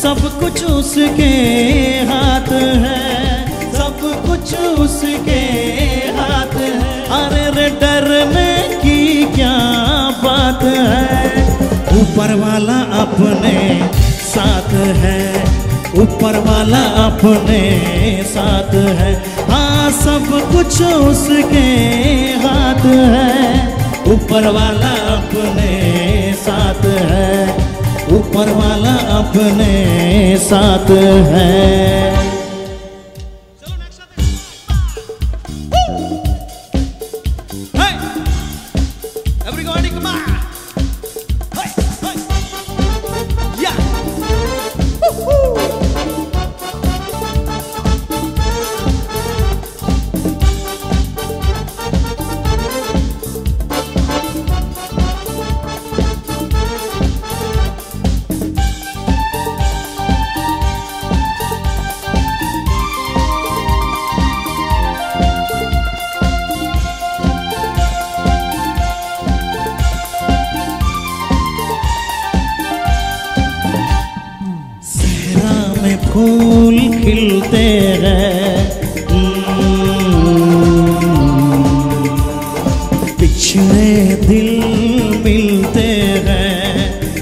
सब कुछ उसके हाथ है, सब कुछ उसके हाथ है। अरे रे डरने की क्या बात है, ऊपर वाला अपने साथ है, ऊपर वाला अपने साथ है। हाँ सब कुछ उसके हाथ है, ऊपर वाला अपने साथ है, ऊपर वाला अपने साथ है। फूल खिलते हैं, पिछड़े दिल मिलते हैं,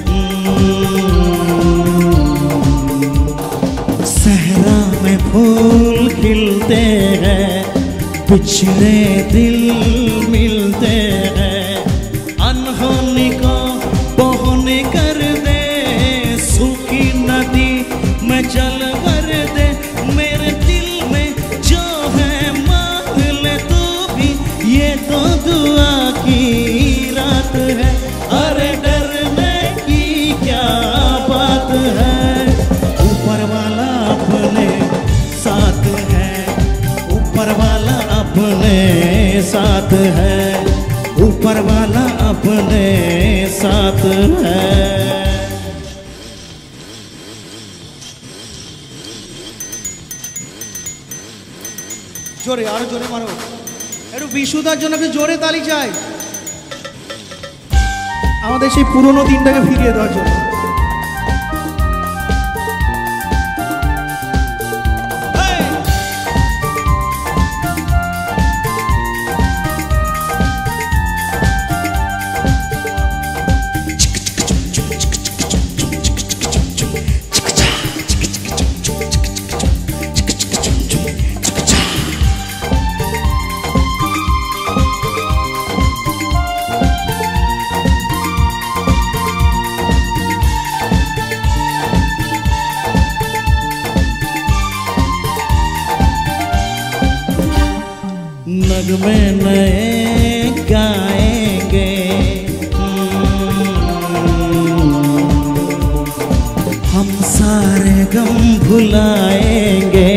सहरा में फूल खिलते हैं, पिछड़े दिल मिलते हैं। अनहोनी को बोहनी कर दे, सूखी नदी में जल भर दे, मेरे दिल में जो है मांग ले तू भी, ये तो दुआ की रात है। अरे डरने की क्या बात है, ऊपर वाला अपने साथ है, ऊपर वाला अपने साथ है, ऊपर वाला अपने साथ है। জোরে আরো জোরে মারো, একটু বিশুদার জন্য একটু জোরে তালি চাই, আমাদের সেই পুরনো দিনটাকে ফিরিয়ে দেওয়ার জন্য। नगमे नए गाएंगे, हम सारे गम भुलाएंगे,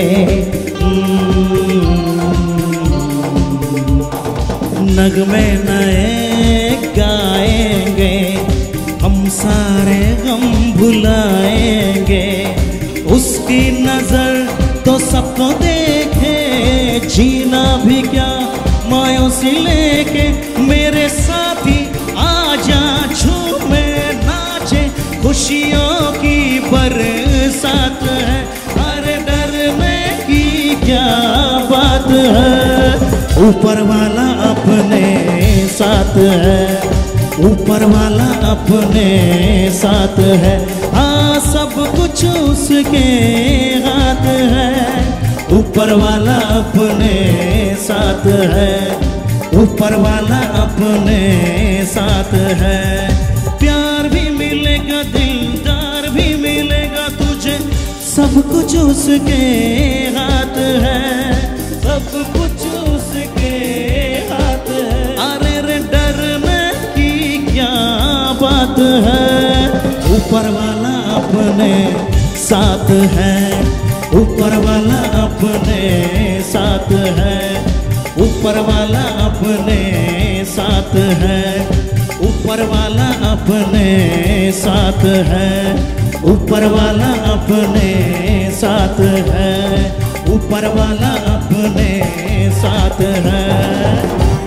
नगमे नए गाएंगे, हम सारे गम भुलाएंगे। उसकी नजर तो सबको देखे, जीना भी क्या मायूसी लेके, मेरे साथी आजा झूमे नाचे, खुशियों की बरसात है। अरे डरने की क्या बात है, ऊपर वाला अपने साथ है, ऊपर वाला अपने साथ है। हाँ सब कुछ उसके हाथ है, ऊपर वाला अपने साथ है, ऊपर वाला अपने साथ है। प्यार भी मिलेगा, दिलदार भी मिलेगा तुझे, सब कुछ उसके हाथ है, सब कुछ उसके हाथ है। अरे रे डरने की क्या बात है, ऊपर वाला अपने साथ है, ऊपर वाला अपने साथ है, ऊपर वाला अपने साथ है, ऊपर वाला अपने साथ है, ऊपर वाला अपने साथ है, ऊपर वाला अपने साथ है।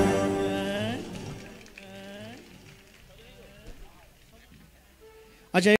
अच्छा